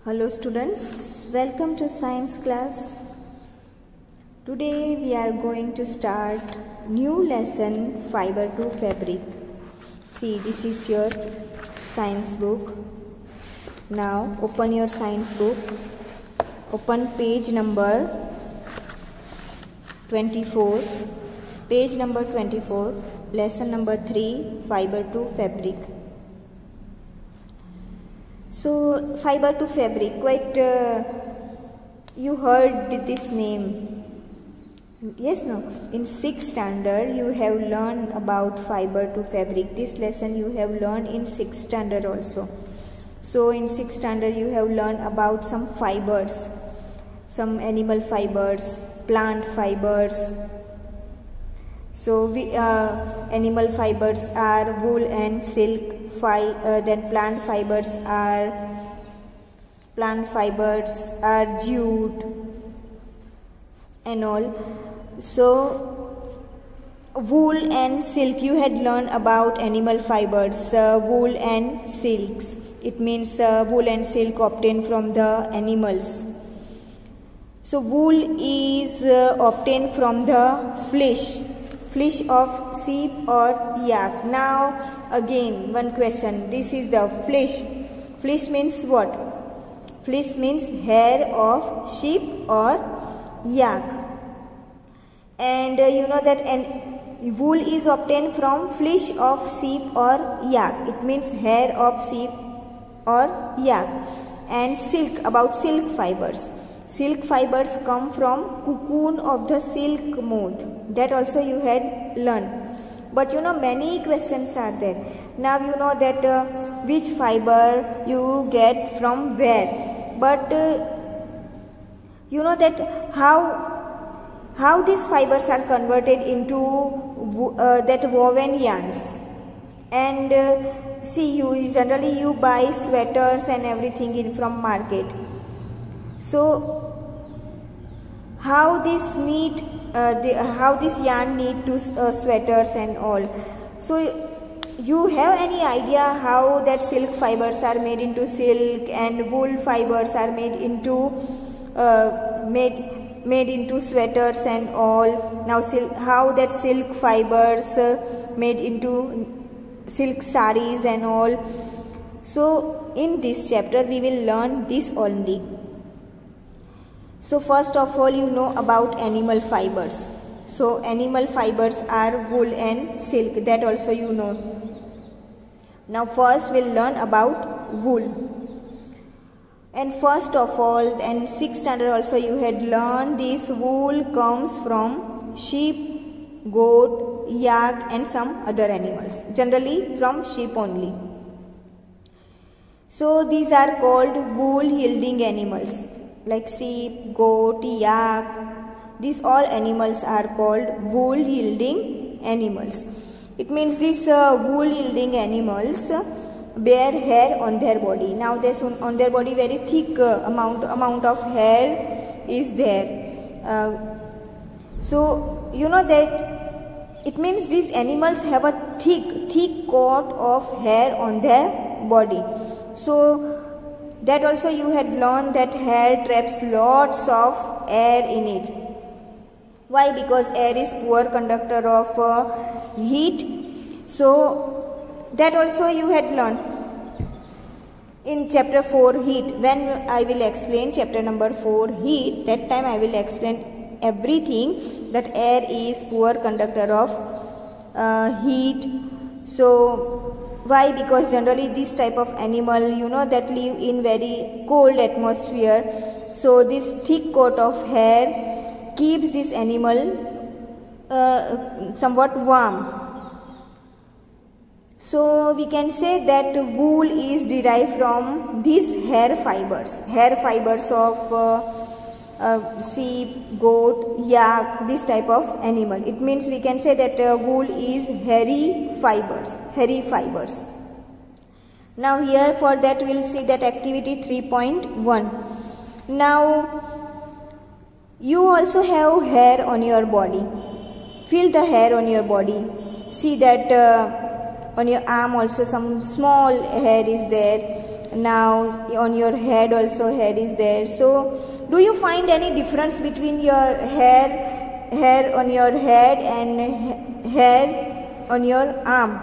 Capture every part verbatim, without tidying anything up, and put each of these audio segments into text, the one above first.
Hello students, welcome to science class. Today we are going to start new lesson fiber to fabric. See, this is your science book. Now open your science book. Open page number twenty-four. Page number twenty-four, lesson number three, fiber to fabric. So, fiber to fabric, quite uh, you heard this name. Yes, no? In sixth standard, you have learned about fiber to fabric. This lesson you have learned in sixth standard also. So, in sixth standard, you have learned about some fibers, some animal fibers, plant fibers. So, we, uh, animal fibers are wool and silk. Fi uh, then plant fibers are plant fibers are jute and all. So, wool and silk, you had learned about animal fibers, uh, wool and silks. It means uh, wool and silk obtained from the animals. So, wool is uh, obtained from the flesh. Flesh of sheep or yak. Now again one question. This is the flesh. Flesh means what? Flesh means hair of sheep or yak. And uh, you know that an wool is obtained from flesh of sheep or yak. It means hair of sheep or yak. And silk, about silk fibers. Silk fibers come from cocoon of the silk moth. That also you had learned. But you know many questions are there. Now you know that uh, which fiber you get from where. But uh, you know that how how these fibers are converted into uh, that woven yarns. And uh, see, you generally you buy sweaters and everything in from market. So how this need, uh, the, how this yarn need to uh, sweaters and all. So you have any idea how that silk fibers are made into silk and wool fibers are made into uh, made made into sweaters and all. Now silk, how that silk fibers uh, made into silk saris and all. So in this chapter we will learn this only. So first of all, you know about animal fibers. So animal fibers are wool and silk. That also you know. Now first we'll learn about wool. And first of all, and sixth standard also you had learned this wool comes from sheep, goat, yak and some other animals. Generally from sheep only. So these are called wool yielding animals. Like sheep, goat, yak, these all animals are called wool yielding animals. It means these uh, wool yielding animals uh, bear hair on their body. Now there's on their body very thick uh, amount amount of hair is there. Uh, so you know that it means these animals have a thick thick coat of hair on their body. So that also you had learned that hair traps lots of air in it. Why? Because air is poor conductor of uh, heat. So that also you had learned in chapter four heat. When I will explain chapter number four heat, that time I will explain everything that air is poor conductor of uh, heat. So why? Because generally this type of animal, you know, that live in very cold atmosphere. So this thick coat of hair keeps this animal uh, somewhat warm. So we can say that wool is derived from these hair fibers. Hair fibers of uh, uh, sheep, goat, yak, this type of animal. It means we can say that uh, wool is hairy fibers. Hairy fibers. Now here for that we will see that activity three point one. Now you also have hair on your body. Feel the hair on your body. See that uh, on your arm also some small hair is there. Now on your head also hair is there. So do you find any difference between your hair, hair on your head and hair on your arm?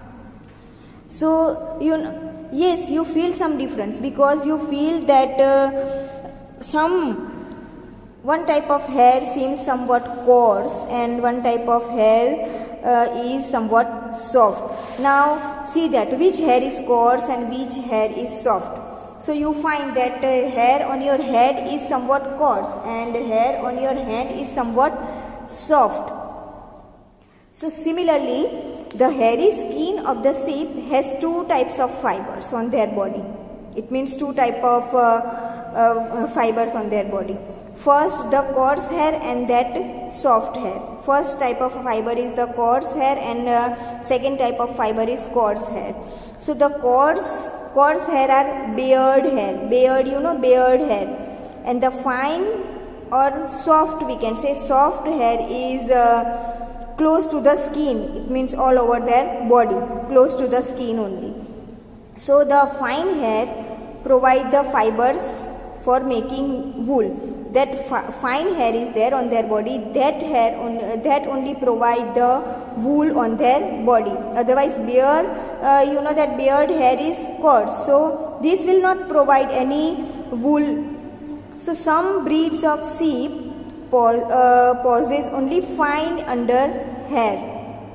So you know, yes, you feel some difference because you feel that uh, some one type of hair seems somewhat coarse and one type of hair uh, is somewhat soft. Now see that which hair is coarse and which hair is soft. So you find that uh, hair on your head is somewhat coarse and hair on your hand is somewhat soft. So similarly, the hairy skin of the sheep has two types of fibers on their body. It means two type of uh, uh, fibers on their body. First the coarse hair and that soft hair. First type of fiber is the coarse hair and uh, second type of fiber is coarse hair. So the coarse coarse hair are beard hair. Beard, you know, beard hair. And the fine or soft, we can say soft hair is uh, close to the skin. It means all over their body, close to the skin only. So the fine hair provide the fibers for making wool. That fi fine hair is there on their body, that hair on, uh, that only provide the wool on their body. Otherwise beard, uh, you know that beard hair is coarse, so this will not provide any wool. So some breeds of sheep pos uh, possess only fine under hair.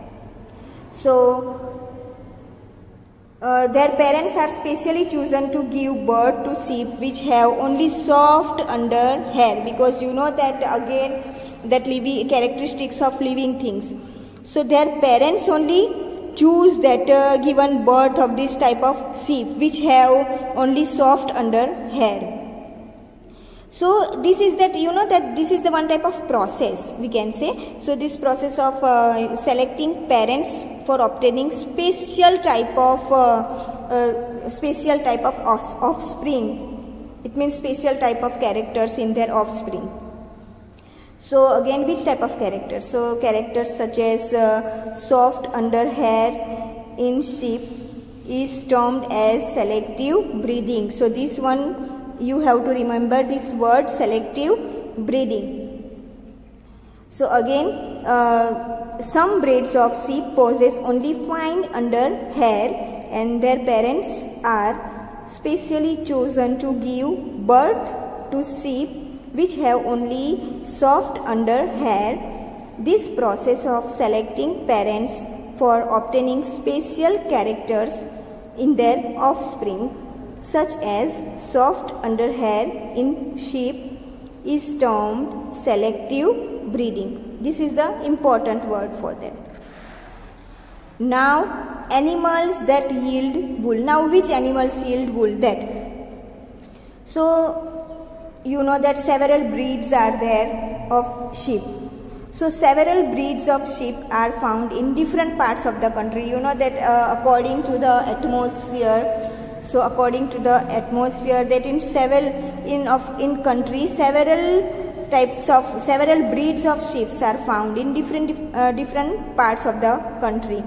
So Uh, their parents are specially chosen to give birth to sheep which have only soft under hair, because you know that again that living characteristics of living things. So their parents only choose that uh, given birth of this type of sheep which have only soft under hair. So this is that, you know that this is the one type of process we can say. So this process of uh, selecting parents for obtaining special type of uh, uh, special type of offspring. It means special type of characters in their offspring. So again, which type of characters? So characters such as uh, soft under hair in sheep is termed as selective breeding. So this one you have to remember this word, selective breeding. So again, uh, some breeds of sheep possess only fine under hair and their parents are specially chosen to give birth to sheep which have only soft under hair. This process of selecting parents for obtaining special characters in their offspring such as soft under hair in sheep is termed selective breeding. This is the important word for that. Now animals that yield wool. Now which animals yield wool? That. So you know that several breeds are there of sheep. So several breeds of sheep are found in different parts of the country. You know that uh, according to the atmosphere. So according to the atmosphere, that in several in of in countries several types of several breeds of sheep are found in different uh, different parts of the country.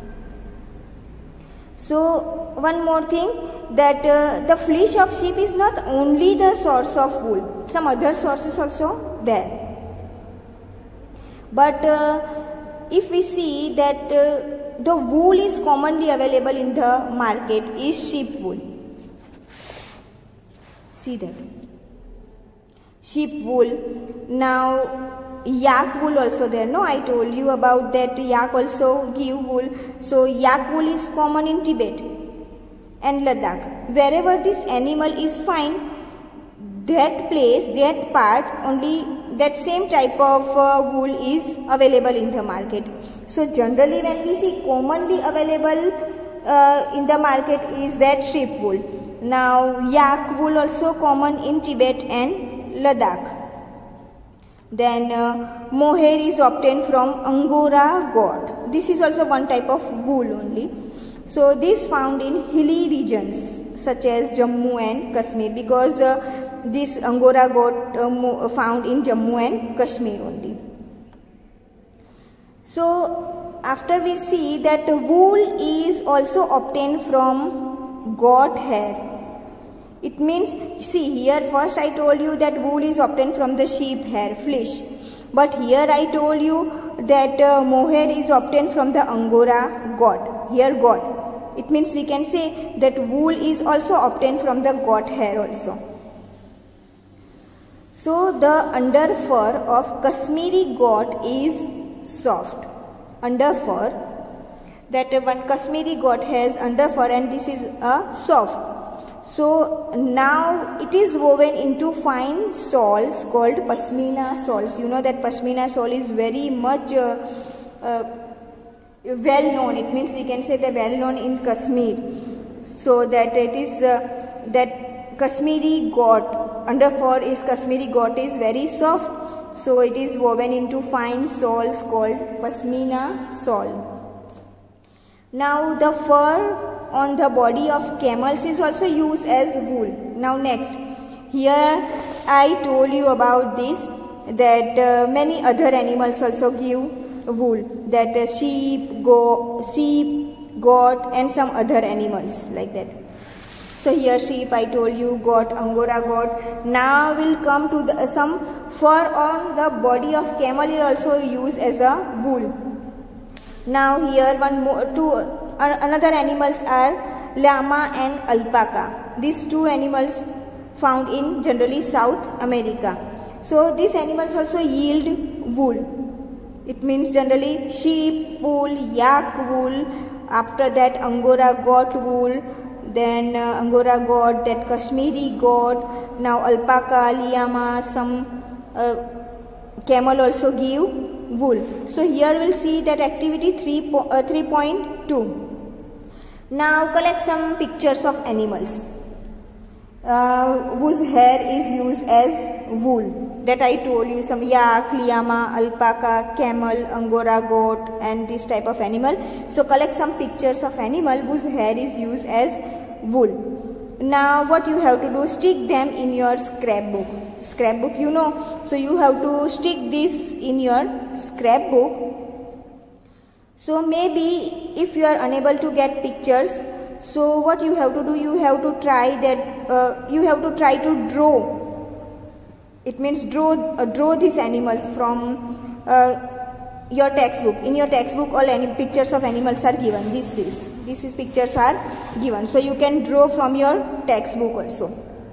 So one more thing, that uh, the fleece of sheep is not only the source of wool. Some other sources also there. But uh, if we see that uh, the wool is commonly available in the market is sheep wool. See that. Sheep wool. Now yak wool also there. No, I told you about that yak also give wool. So yak wool is common in Tibet and Ladakh. Wherever this animal is found, that place, that part, only that same type of uh, wool is available in the market. So generally when we see commonly available uh, in the market is that sheep wool. Now yak wool also common in Tibet and Ladakh. Then uh, mohair is obtained from Angora goat. This is also one type of wool only. So this found in hilly regions such as Jammu and Kashmir, because uh, this Angora goat uh, found in Jammu and Kashmir only. So after we see that wool is also obtained from goat hair. It means, see here first I told you that wool is obtained from the sheep hair, fleece. But here I told you that uh, mohair is obtained from the Angora goat. Here goat. It means we can say that wool is also obtained from the goat hair also. So the under fur of Kashmiri goat is soft. Under fur, that one Kashmiri goat has under fur, and this is a soft. So now it is woven into fine shawls called Pashmina shawls. You know that Pashmina shawl is very much uh, uh, well known. It means we can say they well known in Kashmir. So that it is uh, that Kashmiri goat, under fur is Kashmiri goat is very soft. So it is woven into fine shawls called Pashmina shawl. Now the fur on the body of camels is also used as wool. Now next, here I told you about this, that uh, many other animals also give wool, that uh, sheep, go, sheep, goat and some other animals like that. So here sheep I told you, goat, Angora goat. Now will come to the, uh, some fur on the body of camel is also used as a wool. Now here one more, two uh, another animals are llama and alpaca. These two animals found in generally South America. So these animals also yield wool. It means generally sheep wool, yak wool, after that Angora goat wool, then uh, Angora goat, that Kashmiri goat, now alpaca, llama, some uh, camel also give wool. So here we'll see that activity three point two. Now collect some pictures of animals uh, whose hair is used as wool. That I told you, some yak, llama, alpaca, camel, Angora goat and this type of animal. So collect some pictures of animal whose hair is used as wool. Now what you have to do, stick them in your scrapbook. Scrapbook you know, so you have to stick this in your scrapbook. So maybe if you are unable to get pictures, so what you have to do, you have to try that uh, you have to try to draw. It means draw uh, draw these animals from uh, your textbook. In your textbook all any pictures of animals are given. This is this is pictures are given, so you can draw from your textbook also.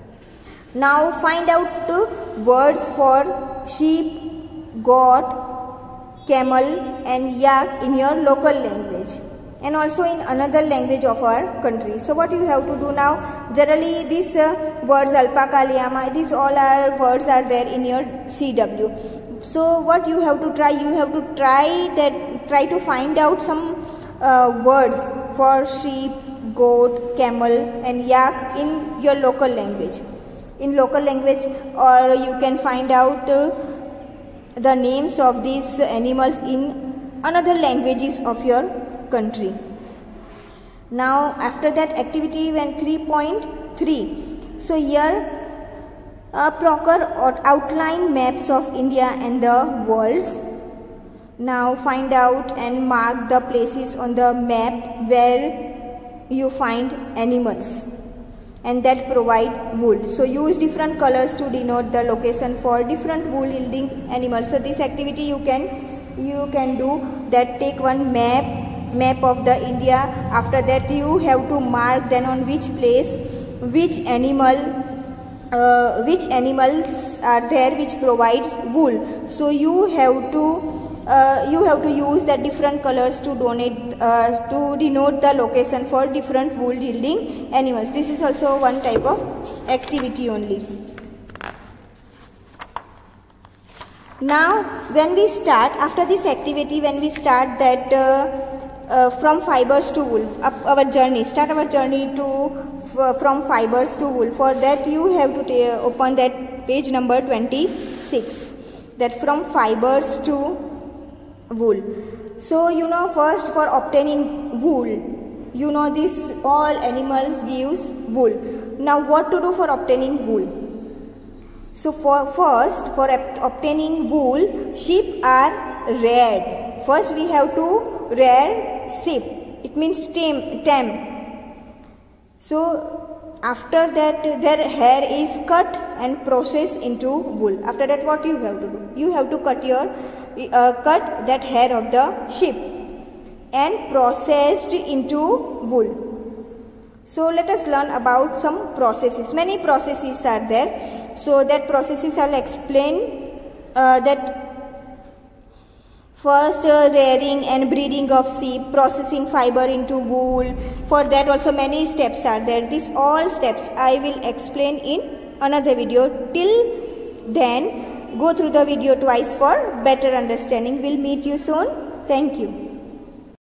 Now find out the words for sheep, goat, camel and yak in your local language and also in another language of our country. So what you have to do now, generally these uh, words alpaca, llama, these all are words are there in your C W. So what you have to try, you have to try that try to find out some uh, words for sheep, goat, camel and yak in your local language. In local language, or you can find out uh, the names of these animals in another languages of your country. Now after that activity went three point three. So here uh, proper outline maps of India and the worlds. Now find out and mark the places on the map where you find animals and that provide wool. So use different colors to denote the location for different wool yielding animals. So this activity you can you can do that, take one map map of the India. After that you have to mark then on which place which animal uh, which animals are there which provides wool. So you have to Uh, you have to use the different colors to donate uh, to denote the location for different wool yielding animals. This is also one type of activity only. Now when we start, after this activity, when we start that uh, uh, from fibers to wool, up our journey, start our journey to from fibers to wool. For that you have to open that page number twenty-six, that from fibers to wool. So you know, first for obtaining wool, you know this all animals gives wool. Now what to do for obtaining wool? So for first for obtaining wool, sheep are reared. First we have to rear sheep. It means tame. tame. So after that their hair is cut and processed into wool. After that what you have to do? You have to cut your uh, cut that hair of the sheep and processed into wool. So let us learn about some processes. Many processes are there. So that processes I'll explain. Uh, that first uh, rearing and breeding of sheep, processing fiber into wool. For that also many steps are there. These all steps I will explain in another video. Till then, go through the video twice for better understanding. We'll meet you soon. Thank you.